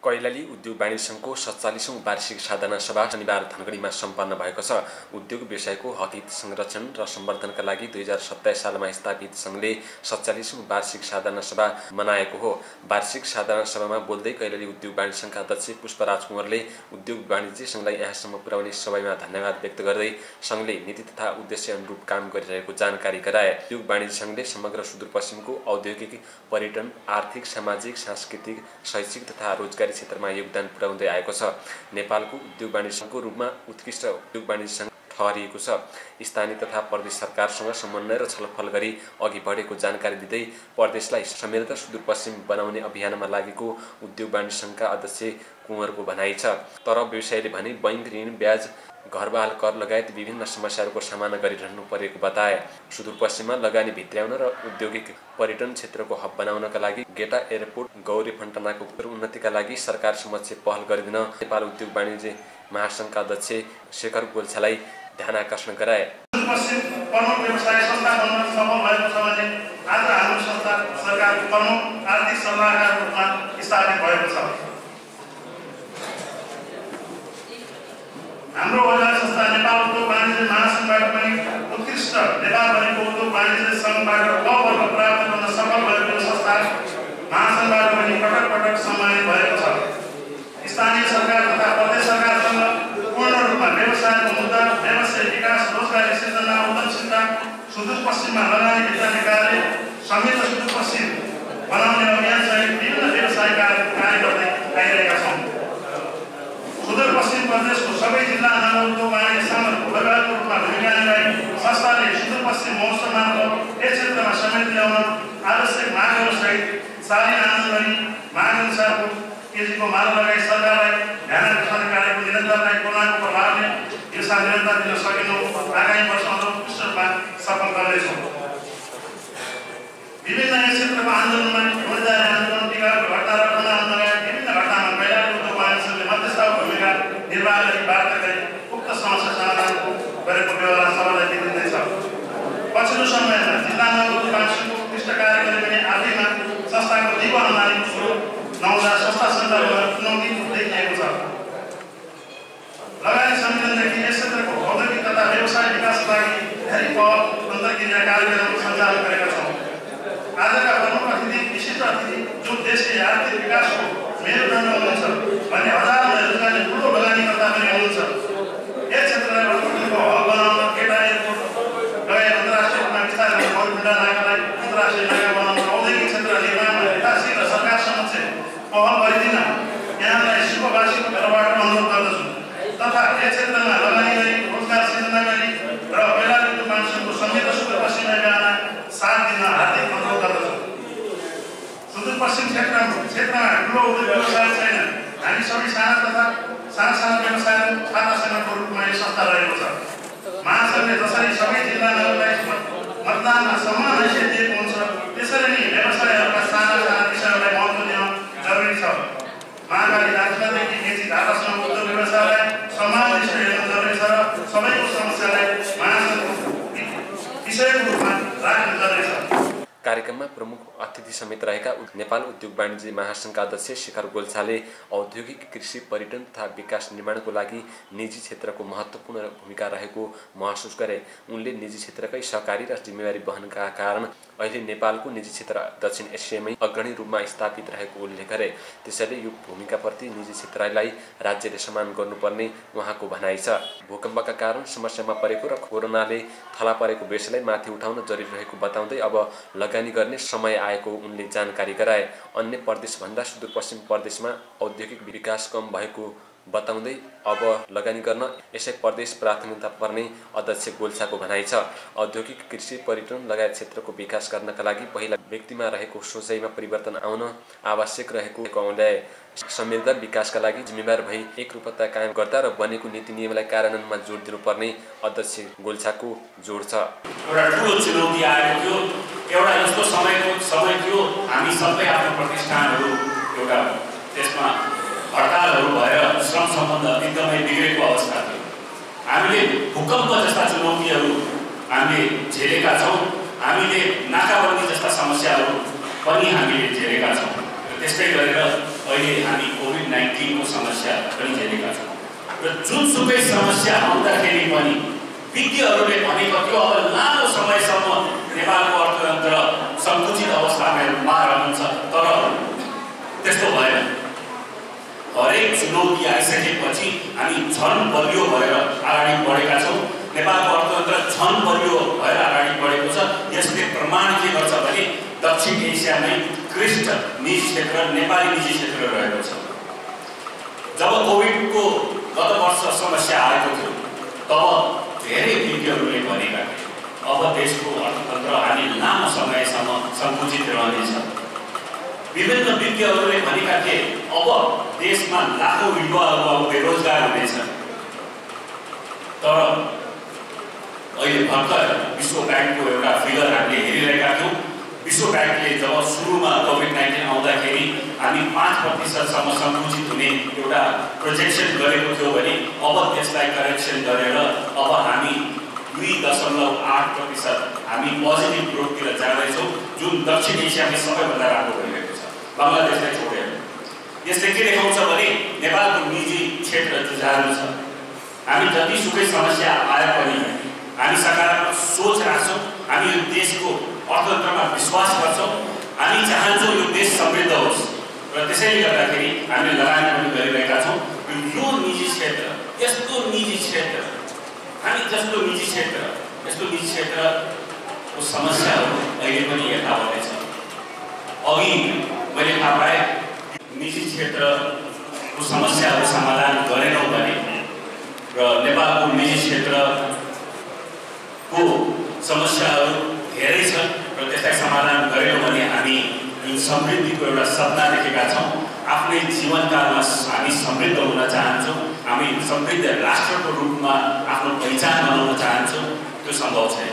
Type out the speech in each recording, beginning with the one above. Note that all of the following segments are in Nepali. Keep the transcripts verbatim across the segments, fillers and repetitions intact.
कैलाली उद्योग वाणिज्य सङ्घको सत्तालीसौँ वार्षिक साधना सभा शनिबार धनगढीमा सम्पन्न भएको छ। उद्योग व्यवसायको हकहित संरक्षण र सम्वर्धनका लागि दुई हजार सत्ताइस सालमा स्थापित सङ्घले सत्तालीसौँ वार्षिक साधना सभा मनाएको हो। वार्षिक साधना सभामा बोल्दै कैलाली उद्योग वाणिज्य सङ्घका अध्यक्ष पुष्पराज कुँवरले उद्योग वाणिज्य सङ्घलाई यहाँसम्म पुर्याउने सबैमा धन्यवाद व्यक्त गर्दै सङ्घले नीति तथा उद्देश्य अनुरूप काम गरिरहेको जानकारी गराए। उद्योग वाणिज्य सङ्घले समग्र सुदूरपश्चिमको औद्योगिक, पर्यटन, आर्थिक, सामाजिक, सांस्कृतिक, शैक्षिक तथा रोजगारी क्षेत्रमा योगदान पुर्याउँदै आएको छ। नेपालको उद्योग वाणिज्य सङ्घको रूपमा उत्कृष्ट उद्योग वाणिज्य सङ्घ ठहरिएको छ। स्थानीय तथा प्रदेश सरकारसँग समन्वय र छलफल गरी अघि बढेको जानकारी दिँदै प्रदेशलाई समृद्ध सुदूरपश्चिम बनाउने अभियानमा लागेको उद्योग वाणिज्य सङ्घका अध्यक्ष कुँवरको भनाइ छ। तर व्यवसायले भने बैंक ऋण, ब्याज, घरबाल कर लगायत विभिन्न समस्याहरूको सामना गरिरहनु परेको बताए। सुदूरपश्चिममा लगानी भित्र्याउन र औद्योगिक पर्यटन क्षेत्रको हब बनाउनका लागि गेटा एयरपोर्ट, गौरी फन्टानाको उन्नतिका लागि सरकार समक्ष पहल गरिदिन नेपाल उद्योग वाणिज्य महासङ्घका अध्यक्ष शेखर गोल्छालाई ध्यान आकर्षण गराए। सुदूरपश्चिम प्रमुख व्यवसाय संस्था बन्न सफल भएको छ भने आज हाम्रो संस्था सरकारको प्रमुख आर्थिक सल्लाहकारको रूपमा स्थापित भएको छ। हाम्रो बजार संस्था नेपाल उद्योग वाणिज्य महासङ्घबाट पनि उत्कृष्ट नेपालभरिको उद्योग वाणिज्य सङ्घबाट क वर्ग प्राप्त गर्न सफल भएको संस्था महासङ्घबाट पनि पटक पटक सम्मानित भएको छ। स्थानीय सरकार तथा प्रदेश सरकारसँग पूर्ण रूपमा व्यवसायको मुद्दा, व्यवसाय विकास, रोजगारी सृजना, उद्यमशीलता, सुदूरपश्चिममा लगानी भित्र्याउने कार्य, समृद्ध सुदूरपश्चिम बनाउने अभियान सहित विभिन्न व्यवसाय कार्य गर्दै आइरहेका छौँ। सुदूरपश्चिम प्रदेशको सबै जिल्ला नगर उद्योग वाणिज्य सङ्घको पूर्वाधारको रूपमा भूमिका निभाई संस्थाले सुदूरपश्चिम महोत्सव मार्फत यस क्षेत्रमा समृद्धि ल्याउन आवश्यक मागहरूसहित चाली आनन्द गरी मागअनुसारको केजीको माल लगाई सरकारलाई ध्यान आकर्षण कार्यको निरन्तरतालाई कोरोनाको प्रभावले यसमा निरन्तर दिन सकेनौँ। आगामी वर्षमा उत्कृष्ट रूपमा सफल गर्नेछौँ। विभिन्न यस क्षेत्रको आन्दोलनमा रोजगारी आन्दोलन, टिकाको घटना र खनन लगायत विभिन्न घटनामा कैलाली उद्योग वाणिज्य सङ्घले मध्यस्थताको भूमिका निर्वाह गरी वार्ता गरी उक्त समस्या समाधानको गरेको व्यवहार सबैलाई देखिँदैछ। पछिल्लो समयमा जिल्लामा उद्योग वाणिज्य सङ्घको उत्कृष्ट कार्य गरे पनि आफैमा संस्थाको दिगो अनुदानित स्रोत नहुँदा संस्था सञ्चालनमा चुनौती देखिएको छ। लगानी संविधानदेखि यस क्षेत्रको औद्योगिक तथा व्यवसाय विकासका लागि धेरै पहल अन्तर्क्रिया कार्यक्रम सञ्चालन गरेका छौँ। आजका प्रमुख अतिथि, विशिष्ट अतिथि जो देशकै आर्थिक विकासको मेरुदण्ड हुनुहुन्छ भन्ने हजारौँ रोजगारी ठुलो लगानीकर्ता पनि हुनुहुन्छ। यस क्षेत्रलाई अर्थतन्त्रको हब बनाउन गेटा एयरपोर्ट लगायत अन्तर्राष्ट्रिय रूपमा विस्तार गर्ने परियोजनालाई अन्तर्राष्ट्रिय नगर बनाउन औद्योगिक क्षेत्र निर्माणमा यथाशीघ्र सरकार समक्ष पहल गरिदिन यहाँलाई शिववासीको तर्फबाट अनुरोध गर्दछु तथा यस क्षेत्रमा लगानी गरी रोजगार सृजना गरी र कैलाली उद्योग वाणिज्य सङ्घको समृद्ध सुदूरपश्चिम अभियानमा साथ दिन हार्दिक अनुरोध गर्दछु। सुदूरपश्चिम क्षेत्र क्षेत्रमा ठुलो उद्योग व्यवसाय छैन। हामी सबै साना तथा साना साना व्यवसायको छाता सङ्घको रूपमा यो संस्था रहेको छ। महासङ्घले जसरी सबै जिल्ला नगरलाई मतदानमा समान हैसियत दिएको हुन्छ त्यसरी नै व्यवसायहरूका साना साना विषयहरूलाई महत्त्व दिन जरुरी छ। महाकाली दार्चुलादेखि मेची धारासम्म उद्योग व्यवसायलाई समान दृष्टिले हेर्नु जरुरी छ र सबैको समस्यालाई महासङ्घको विषयको रूपमा राख्नु जरुरी छ। कार्यक्रममा प्रमुख अतिथि समेत रहेका नेपाल उद्योग वाणिज्य महासङ्घका अध्यक्ष शेखर गोल्छाले औद्योगिक, कृषि, पर्यटन तथा विकास निर्माणको लागि निजी क्षेत्रको महत्त्वपूर्ण भूमिका रहेको महसुस गरे। उनले निजी क्षेत्रकै सहकारी र जिम्मेवारी वहनका कारण अहिले नेपालको निजी क्षेत्र दक्षिण एसियामै अग्रणी रूपमा स्थापित रहेको उल्लेख गरे। त्यसैले यो भूमिकाप्रति निजी क्षेत्रलाई राज्यले सम्मान गर्नुपर्ने उहाँको भनाइ छ। भूकम्पका कारण समस्यामा परेको र कोरोनाले थला परेको व्यवसायलाई माथि उठाउन जरुरी रहेको बताउँदै अब लगानी गर्ने समय आएको उनले जानकारी गराए। अन्य प्रदेशभन्दा सुदूरपश्चिम प्रदेशमा औद्योगिक विकास कम भएको बताउँदै अब लगानी गर्न यसै प्रदेश प्राथमिकता पर्ने अध्यक्ष गोल्छाको भनाइ छ। औद्योगिक, कृषि, पर्यटन लगायत क्षेत्रको विकास गर्नका लागि पहिला व्यक्तिमा रहेको सोचाइमा परिवर्तन आउन आवश्यक रहेको उनले समृद्ध विकासका लागि जिम्मेवार भई एकरूपता कायम गर्दा र बनेको नीति नियमलाई कार्यान्वयनमा जोड दिनुपर्ने अध्यक्ष गोल्छाको जोड छ। एउटा ठुलो चुनौती आएको थियो। एउटा यस्तो समयको समय थियो हामी सबै आफ्नो प्रतिष्ठानहरू एउटा त्यसमा हडतालहरू भएर श्रम सम्बन्ध एकदमै बिग्रेको अवस्था थियो। हामीले भूकम्प जस्ता चुनौतीहरू हामीले झेलेका छौँ। हामीले नाकाबन्दी जस्ता समस्याहरू पनि हामीले झेलेका छौँ। त्यस्तै गरेर अहिले हामी कोभिड नाइन्टीन को समस्या पनि झेलेका छौँ र जुनसुकै समस्या आउँदाखेरि पनि विज्ञहरूले भनेको थियो अब लामो समयसम्म नेपालको अर्थतन्त्र सङ्कुचित अवस्थामा रहन्छ, तर त्यस्तो भएन। हरेक चुनौती आइसकेपछि हामी झन् बलियो भएर अगाडि बढेका छौँ। नेपालको अर्थतन्त्र झन् बलियो भएर अगाडि बढेको छ। यसले प्रमाण के गर्छ भने दक्षिण एसियामै उत्कृष्ट निजी क्षेत्र नेपाली निजी क्षेत्र रहेको छ। जब कोभिडको गत वर्ष समस्या आएको थियो तब धेरै विज्ञहरूले भनेका थिए अब देशको अर्थतन्त्र हामी लामो समयसम्म सङ्कुचित रहनेछ। विभिन्न विज्ञहरूले भनेका थिए अब देशमा लाखौँ युवाहरू अब बेरोजगार हुनेछ। तर अहिले भर्खर विश्व ब्याङ्कको एउटा फिगर हामीले हेरिरहेका थियौँ। विश्व ब्याङ्कले जब सुरुमा कोभिड नाइन्टिन आउँदाखेरि हामी पाँच प्रतिशतसम्म सङ्कुचित हुने एउटा प्रोजेक्सन गरेको थियो भने अब त्यसलाई करेक्सन गरेर अब हामी दुई दशमलव आठ प्रतिशत हामी पोजिटिभ ग्रोथतिर जाँदैछौँ, जुन दक्षिण एसियामै सबैभन्दा राम्रो भइरहेको छ, बङ्गलादेशलाई छोडेर। यसले के देखाउँछ भने नेपालको निजी क्षेत्र जुझारु छ। हामी जतिसुकै समस्या आए पनि हामी सकारात्मक सोच राख्छौँ, हामी यो देशको अर्थतन्त्रमा विश्वास गर्छौँ, हामी चाहन्छौँ यो देश समृद्ध होस् र त्यसैले गर्दाखेरि हामीले लगानी पनि गरिरहेका छौँ। यो निजी क्षेत्र यस्तो निजी क्षेत्र हामी जस्तो निजी क्षेत्र यस्तो निजी क्षेत्रको समस्याहरू अहिले पनि यथावतै छ। अघि मैले थाहा पाएँ निजी क्षेत्रको समस्याहरू समाधान गरेनौँ भने र नेपालको निजी क्षेत्रको समस्याहरू धेरै छन् र त्यसलाई समाधान गरेनौँ भने हामी जुन समृद्धिको एउटा सपना देखेका छौँ, आफ्नै जीवनकालमा हामी समृद्ध हुन चाहन्छौँ, हामी समृद्ध राष्ट्रको रूपमा आफ्नो पहिचान बनाउन चाहन्छौँ, त्यो सम्भव छैन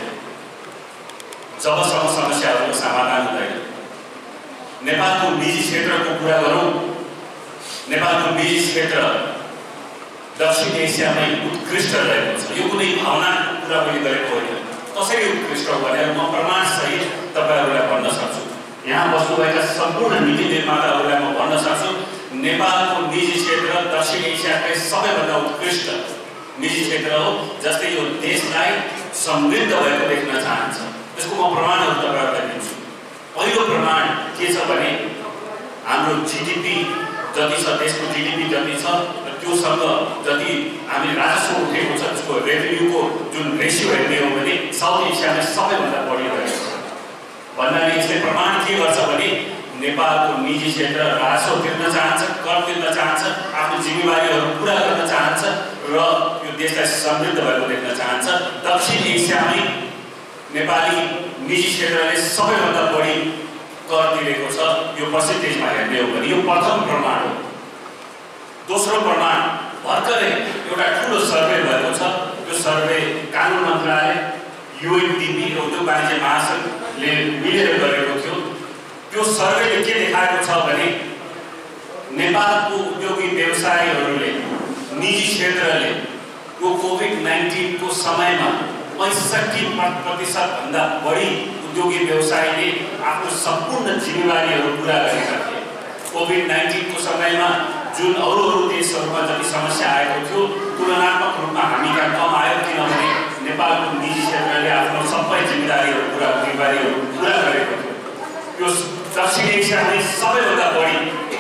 जबसम्म समस्याहरूको समाधान हुँदैन। नेपालको निजी क्षेत्रको कुरा गरौँ, नेपालको निजी क्षेत्र दक्षिण एसियामै उत्कृष्ट रहेको छ। यो कुनै भावनाको कुरा मैले गरेको होइन, कसरी उत्कृष्ट हो भनेर म प्रमाणसहित तपाईँहरूलाई भन्न सक्छु। यहाँ बस्नुभएका सम्पूर्ण नीति निर्माताहरूलाई म भन्न सक्छु नेपालको निजी क्षेत्र दक्षिण एसियाकै सबैभन्दा उत्कृष्ट निजी क्षेत्र हो, जसले यो देशलाई समृद्ध भएको देख्न चाहन्छ। त्यसको म प्रमाणहरू तपाईँहरूलाई दिन्छु। पहिलो प्रमाण के छ भने हाम्रो जिडिपी जति छ, देशको जिडिपी जति छ त्योसँग जति हामीले राजस्व उठेको छ त्यसको रेभेन्यूको जुन रेसियो हेर्ने हो भने साउथ एसियामा सबैभन्दा बढी रहेको छ। भन्नाले यसले प्रमाण के गर्छ भने नेपालको निजी क्षेत्र राजस्व तिर्न चाहन्छ, कर तिर्न चाहन्छ, आफ्नो जिम्मेवारीहरू पुरा गर्न चाहन्छ र यो देशलाई समृद्ध भएको देख्न चाहन्छ। दक्षिण एसियामै नेपाली निजी क्षेत्रले सबैभन्दा बढी कर तिरेको छ यो पर्सेन्टेजमा हेर्ने हो भने, यो प्रथम प्रमाण हो। दोस्रो प्रमाण भर्खरै एउटा ठुलो सर्वे भएको छ। त्यो सर्वे कानुन मन्त्रालय, युएनडिपी र उद्योग वाणिज्य महासंघले मिलेर गरेको थियो। त्यो सर्वेले के देखाएको छ भने नेपालको उद्योगी व्यवसायीहरूले निजी क्षेत्रले यो कोभिड नाइन्टिनको समयमा पैँसठी प्रतिशत भन्दा बढी उद्योगी व्यवसायीले आफ्नो सम्पूर्ण जिम्मेवारीहरू पुरा गरेका थिए। कोभिड नाइन्टिनको समयमा जुन अरू अरू देशहरूमा जति समस्या आएको थियो तुलनात्मक रूपमा हामी कहाँ कम आयो, किनभने नेपालको निजी क्षेत्रले आफ्नो सबै जिम्मेदारीहरू पुरा जिम्मेवारीहरू पुरा गरेको थियो। यो दक्षिण एसियामै सबैभन्दा बढी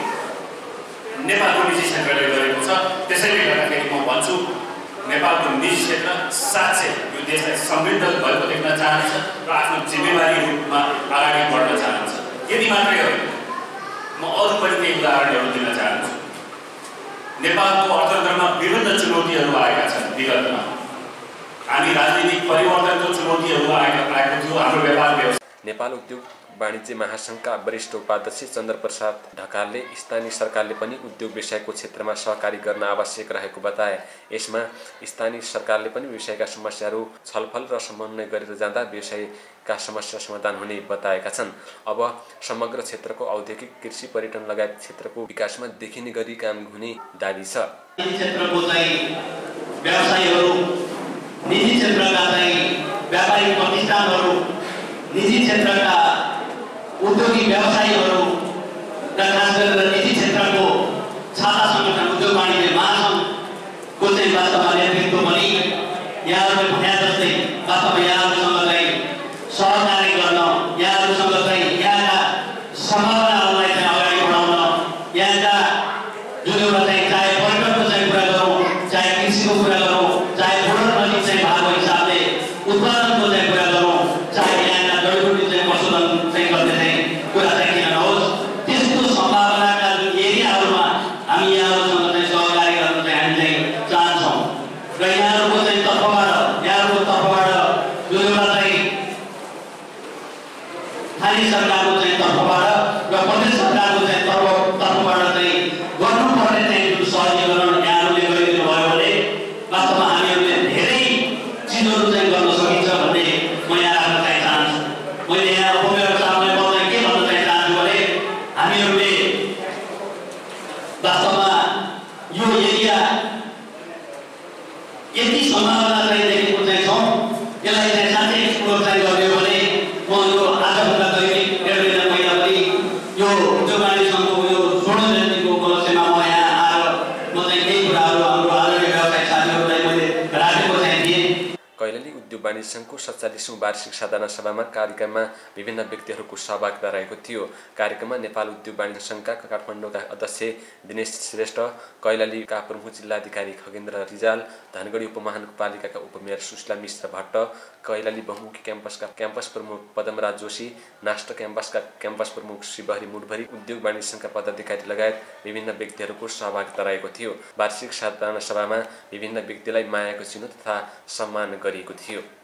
नेपालको निजी क्षेत्रले गरेको छ। त्यसैले गर्दाखेरि म भन्छु नेपालको निजी क्षेत्र साँच्चै यो देशलाई समृद्ध भएको देख्न चाहन्छ र आफ्नो जिम्मेवारी रूपमा अगाडि बढ्न चाहन्छ। यति मात्रै होइन, म अरू पनि केही उदाहरणहरू दिन चाहन्छु। नेपालको अर्थतन्त्रमा विभिन्न चुनौतीहरू आएका छन् विगतमा। हामी राजनीतिक परिवर्तनको चुनौतीहरू आएका आएको थियो। हाम्रो व्यापार व्यवसाय नेपाल उद्योग वाणिज्य महासंघका वरिष्ठ उपाध्यक्ष चन्द्रप्रसाद ढकालले स्थानीय सरकारले पनि उद्योग व्यवसायको क्षेत्रमा सहकारी गर्न आवश्यक रहेको बताए। यसमा स्थानीय सरकारले पनि व्यवसायका समस्याहरू छलफल र समन्वय गरेर जाँदा व्यवसायका समस्या समाधान हुने बताएका छन्। अब समग्र क्षेत्रको औद्योगिक, कृषि, पर्यटन लगायत क्षेत्रको विकासमा देखिने गरी काम हुने दाबी छ। क्षेत्रको चाहिँ व्यवसायीहरू, निजी क्षेत्रका चाहिँ व्यापारिक प्रतिष्ठानहरू, निजी क्षेत्रका उद्योगी व्यवसायीहरू र खास गरेर निजी क्षेत्रको छाता वास्तवमा नेतृत्व पनि यहाँहरूले भने जस्तै वास्तवमा यहाँहरूसँग चाहिँ सहकारी गर्न, यहाँहरूसँग चाहिँ यहाँका सम्भावनाहरूलाई चाहिँ अगाडि बढाउन, यहाँका जुन एउटा चाहिँ चाहे पर्यटनको चाहिँ कुरा गरौँ, चाहे कृषिको कुरा गरौँ, चाहे बुढानजिक चाहिँ भएको हिसाबले उत्पादनको चाहिँ कुरा गरौँ, चाहे यहाँका जडीबुटी चाहिँ पशुधन चाहिँ गर्ने चाहिँ कुरा चाहिँ किन नहोस्, त्यस्तो सम्भावनाका जुन एरियाहरूमा हामी यहाँहरूसँग चाहिँ सहकारी गर्न चाहिँ हामी चाहिँ चाहन्छौँ। र यहाँहरूको चाहिँ तर्फबाट यहाँहरूको तर्फबाट जुन एउटा चाहिँ स्थानीय सरकारको चाहिँ तर्फबाट र प्रदेश सरकारको चाहिँ तर्फ तर्फबाट चाहिँ गर्नुपर्ने चाहिँ जुन सहजीकरण यहाँहरूले गरिदिनु भयो भने वास्तवमा हामीहरूले धेरै चिजहरू चाहिँ गर्न सकिन्छ भन्ने म यहाँ राख्न चाहिँ चाहन्छु। मैले यहाँ उपमेयर साहबलाई म चाहिँ के भन्न चाहिँ चाहन्छु भने हामीहरूले वास्तवमा यो एरिया यति सम्भावना चाहिँ देखेको चाहिँ छौँ, यसलाई चाहिँ साँच्चै एक्सप्लोर चाहिँ गरियो भने म यो आजभन्दा करिब डेढ महिना पहिला पनि यो उद्योगवाणी सङ्घको यो सोह्र जयन्तीको उपलक्ष्यमा म यहाँ आएर म चाहिँ केही कुराहरू हाम्रो आदरणीय व्यवसायी साथीहरूलाई मैले राखेको चाहिँ थिएँ। कैलाली उद्योग वाणिज्य सङ्घको सत्तालिसौँ वार्षिक साधारण सभामा कार्यक्रममा विभिन्न व्यक्तिहरूको सहभागिता रहेको थियो। कार्यक्रममा नेपाल उद्योग वाणिज्य सङ्घका काठमाडौँका अध्यक्ष दिनेश श्रेष्ठ, कैलालीका प्रमुख जिल्लाधिकारी खगेन्द्र रिजाल, धनगढी उपमहानगरपालिकाका उपमेयर सुशीला मिश्र भट्ट, कैलाली बहुमुखी क्याम्पसका क्याम्पस प्रमुख पदमराज जोशी, नाष्ट क्याम्पसका क्याम्पस प्रमुख श्रीबहरी मुठभरी, उद्योग वाणिज्य सङ्घका पदाधिकारी लगायत विभिन्न व्यक्तिहरूको सहभागिता रहेको थियो। वार्षिक साधारण सभामा विभिन्न व्यक्तिलाई मायाको चिह्न तथा सम्मान गरिएको थियो।